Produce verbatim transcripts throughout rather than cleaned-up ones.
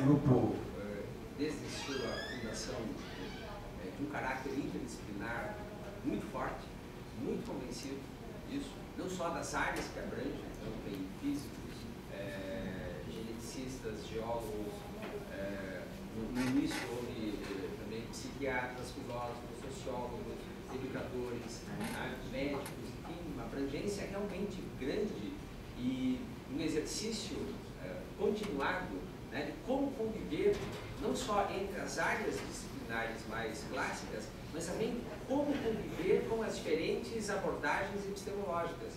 grupo, desde sua fundação, de um caráter interdisciplinar muito forte, muito convencido disso, não só das áreas que abrange, então tem físicos, é, geneticistas, geólogos, é, no, no início houve é, também psiquiatras, filósofos, sociólogos, educadores, né, médicos, enfim, uma abrangência realmente grande e um exercício é, continuado, né, de como conviver não só entre as áreas disciplinares mais clássicas, mas também como conviver com as diferentes abordagens epistemológicas.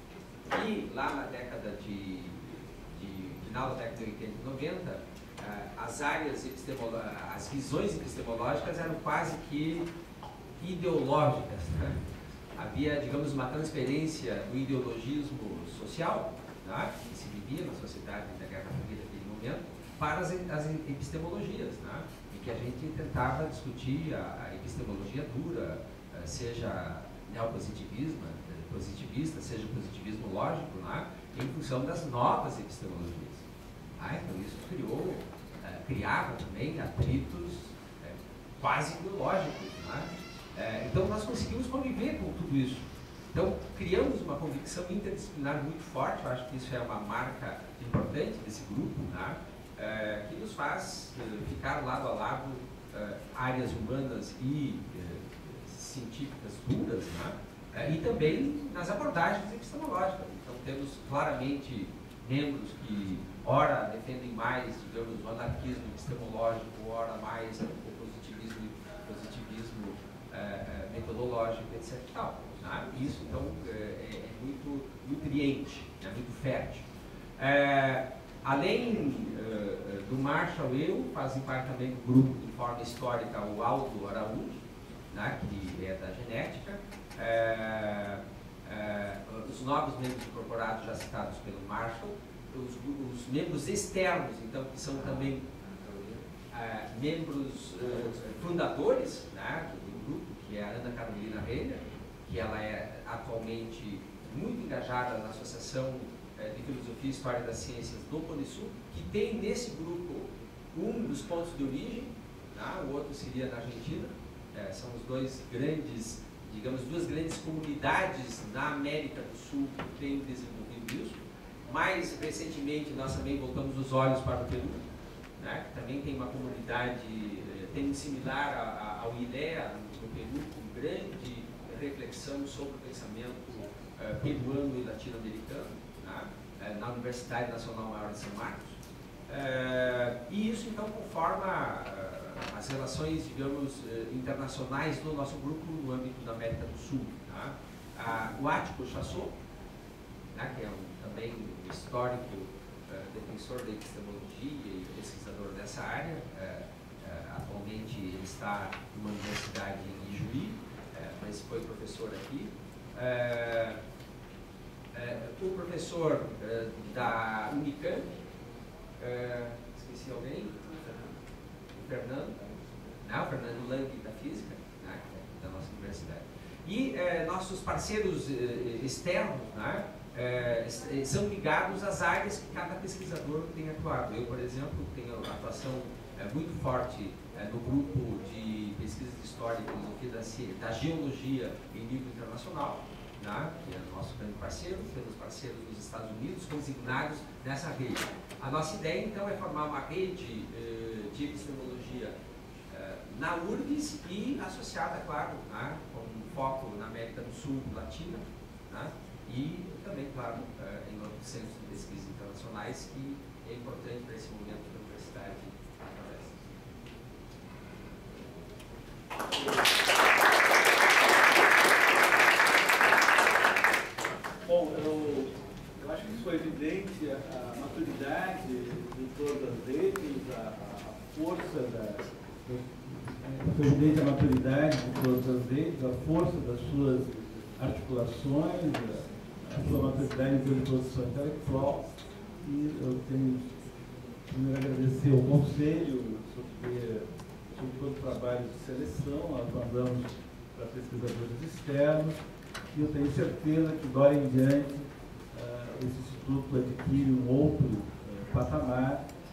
E lá na década de, de final da década de oitenta e noventa, as áreas epistemológicas, as visões epistemológicas eram quase que ideológicas, né? Havia, digamos, uma transferência do ideologismo social, né, que se vivia na sociedade da Guerra Fria naquele momento, para as, as epistemologias, né, em que a gente tentava discutir a, a epistemologia dura, seja neopositivismo, positivista, seja positivismo lógico, né, em função das novas epistemologias. Ah, então isso criou, eh, criava também atritos eh, quase ideológicos, né? eh, então nós conseguimos conviver com tudo isso. Então criamos uma convicção interdisciplinar muito forte, eu acho que isso é uma marca importante desse grupo, né? eh, que nos faz eh, ficar lado a lado eh, áreas humanas e eh, científicas duras, né? eh, e também nas abordagens epistemológicas. Então temos claramente membros que ora defendem mais, digamos, o anarquismo epistemológico, ora mais o positivismo, positivismo eh, metodológico, etc. E tal, né? Isso, então, é, é muito nutriente, é muito fértil. É, além uh, do Marshall, eu fazem parte também do grupo de forma histórica o Aldo Araújo, né, que é da genética. É, é, os novos membros incorporados já citados pelo Marshall. Os, os membros externos, então, que são também uh, membros uh, fundadores, né, do grupo, que é a Ana Carolina Reiner, que ela é atualmente muito engajada na Associação uh, de Filosofia e História das Ciências do Cone Sul, que tem nesse grupo um dos pontos de origem, né, o outro seria na Argentina. Uh, são os dois grandes, digamos, duas grandes comunidades na América do Sul que têm desenvolvido isso. Mais recentemente, nós também voltamos os olhos para o Peru, né, que também tem uma comunidade, tem similar a, a, ao I L E A no Peru, com grande reflexão sobre o pensamento uh, peruano e latino-americano, né, uh, na Universidade Nacional Maior de São Marcos. Uh, e isso, então, conforma uh, as relações, digamos, uh, internacionais do nosso grupo no âmbito da América do Sul. Né. Uh, o Ático Chassot, né, que é um também um histórico uh, defensor da epistemologia e pesquisador dessa área. Uh, uh, atualmente ele está numa universidade em Ijuí, uh, mas foi professor aqui. Uh, uh, o professor uh, da Unicamp, uh, esqueci alguém? O Fernando, não, o Fernando Lang da Física, né, da nossa universidade. E uh, nossos parceiros uh, externos, né, É, são ligados às áreas que cada pesquisador tem atuado. Eu, por exemplo, tenho uma atuação é, muito forte é, no grupo de pesquisa de história e filosofia da, da geologia em nível internacional, né, que é o nosso grande parceiro, temos parceiros nos Estados Unidos consignados nessa rede. A nossa ideia, então, é formar uma rede eh, de epistemologia eh, na URGS e associada, claro, né, com um foco na América do Sul, Latina, né, e também, claro, em outros centros de pesquisa internacionais, que é importante para esse momento da universidade. Bom, eu, eu acho que isso foi evidente, a, a maturidade de todas as redes, a, a força da... Foi evidente a maturidade de todas as redes, a força das suas articulações, a sua maturidade em termos de produção intelectual, e eu tenho primeiro agradecer ao Conselho sobre, sobre todo o trabalho de seleção. Nós mandamos para pesquisadores externos, e eu tenho certeza que, agora em diante, uh, esse Instituto adquire um outro uh, patamar, uh,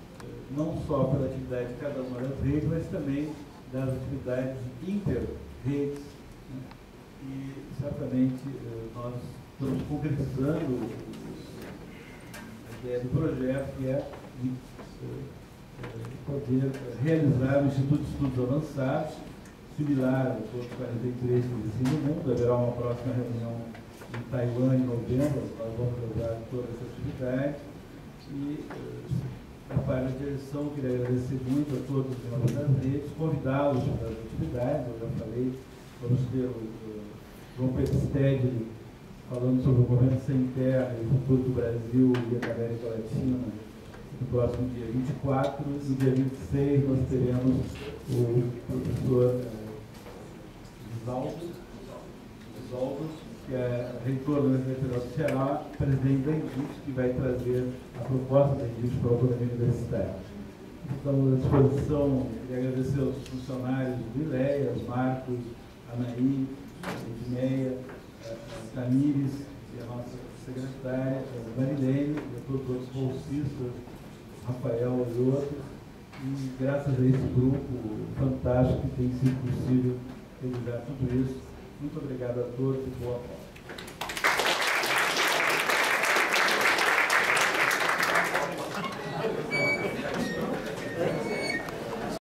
não só pela atividade de cada uma das redes, mas também das atividades inter-redes. Né? E, certamente, nós estamos concretizando a ideia do projeto, que é de poder realizar o Instituto de Estudos Avançados, similar aos outros quarenta e três que existem no mundo. Haverá uma próxima reunião em Taiwan em novembro, nós vamos realizar toda essa atividade. E, da parte da direção, queria agradecer muito a todos os membros das redes, convidá-los para as atividades. Eu já falei, vamos ter o, o João Pedro Stedley falando sobre o governo sem terra e o futuro do Brasil e da América Latina, no próximo dia vinte e quatro. No dia vinte e seis, nós teremos o professor Gisaldo, Gisaldo, que é reitor da Universidade Federal do Ceará, presidente da Indips, que vai trazer a proposta da Indips para a autonomia universitária. Estamos à disposição. Queria agradecer aos funcionários do ILEA, aos Marcos, Anaí, Edmeia, Tamires, e a nossa secretária, a Marilene, e a todos os outros bolsistas, Rafael e outros. E graças a esse grupo fantástico que tem sido possível realizar tudo isso. Muito obrigado a todos e boa tarde.